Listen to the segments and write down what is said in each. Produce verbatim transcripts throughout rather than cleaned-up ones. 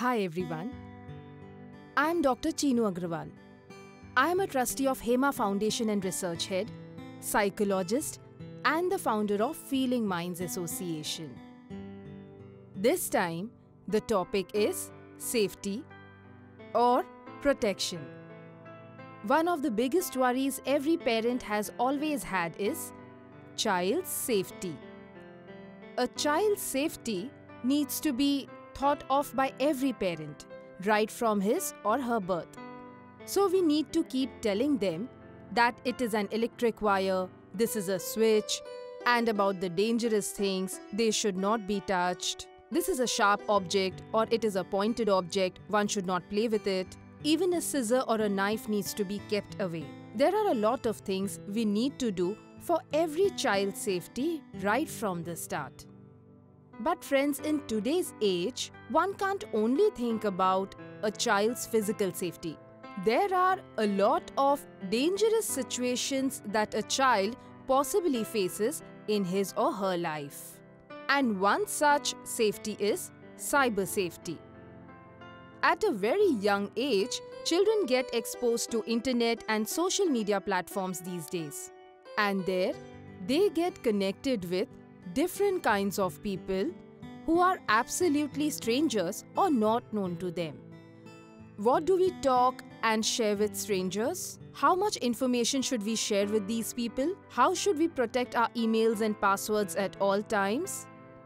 Hi everyone, I am Doctor Chinu Agrawal. I am a trustee of Hema Foundation and Research Head, psychologist and the founder of Feeling Minds Association. This time, the topic is safety or protection. One of the biggest worries every parent has always had is child's safety. A child's safety needs to be thought of by every parent, right from his or her birth. So we need to keep telling them that it is an electric wire, this is a switch, and about the dangerous things, they should not be touched. This is a sharp object or it is a pointed object, one should not play with it. Even a scissor or a knife needs to be kept away. There are a lot of things we need to do for every child's safety right from the start. But friends, in today's age, one can't only think about a child's physical safety. There are a lot of dangerous situations that a child possibly faces in his or her life. And one such safety is cyber safety. At a very young age, children get exposed to internet and social media platforms these days. And there, they get connected with different kinds of people who are absolutely strangers or not known to them. What do we talk and share with strangers? How much information should we share with these people? How should we protect our emails and passwords at all times?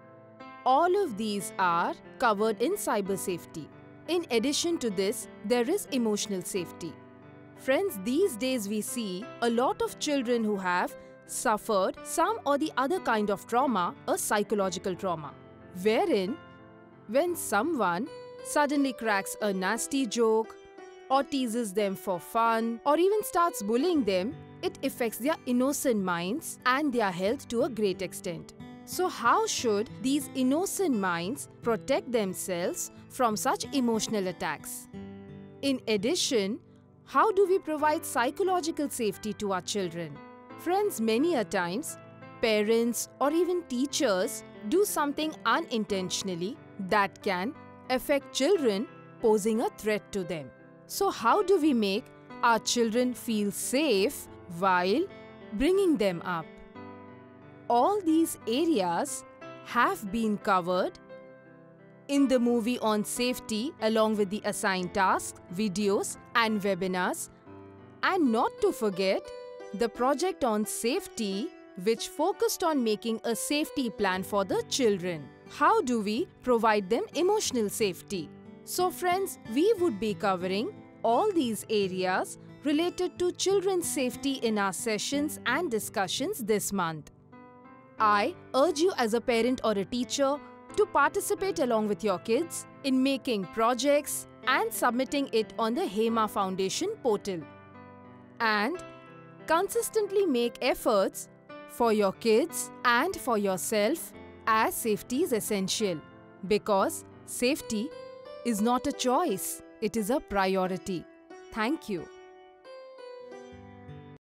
All of these are covered in cyber safety. In addition to this, there is emotional safety. Friends, these days we see a lot of children who have suffered some or the other kind of trauma, a psychological trauma, wherein when someone suddenly cracks a nasty joke or teases them for fun or even starts bullying them, it affects their innocent minds and their health to a great extent. So how should these innocent minds protect themselves from such emotional attacks? In addition, how do we provide psychological safety to our children? Friends, many a times, parents or even teachers do something unintentionally that can affect children, posing a threat to them. So how do we make our children feel safe while bringing them up? All these areas have been covered in the movie on safety along with the assigned tasks, videos and webinars, and not to forget the project on safety which focused on making a safety plan for the children. How do we provide them emotional safety? So friends, we would be covering all these areas related to children's safety in our sessions and discussions this month. I urge you as a parent or a teacher to participate along with your kids in making projects and submitting it on the Hema Foundation portal. And consistently make efforts for your kids and for yourself, as safety is essential, because safety is not a choice, it is a priority. Thank you.